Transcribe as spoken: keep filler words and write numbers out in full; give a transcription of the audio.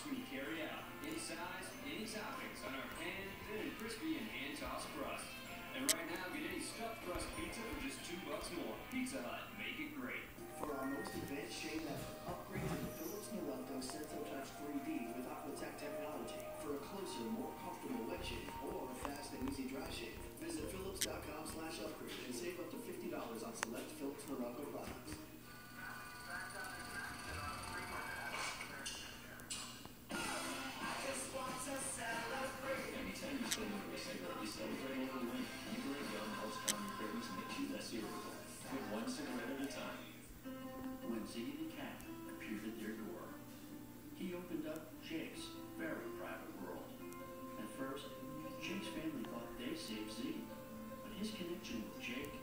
when you carry out. In size, any toppings on our pan, thin and crispy, and hand-tossed crust. And right now, get any stuffed crust pizza for just two bucks more. Pizza Hut, make it great. For our most advanced shade ever, upgrade to the Philips Norelco SensoTouch three D with Aquatech technology for a closer, more comfortable wet shave or a fast and easy dry shave. Visit philips dot com slash upgrade and save up to fifty dollars on select Philips Norelco products. Anytime you spend with cigarette, you celebrate over the win. Libre Gum helps calm your cravings and makes you less irritable. Quit one cigarette at a time. When Ziggy the cat appeared at their door, he opened up Jake's very private world. At first, Jake's family thought they saved Ziggy, but his connection with Jake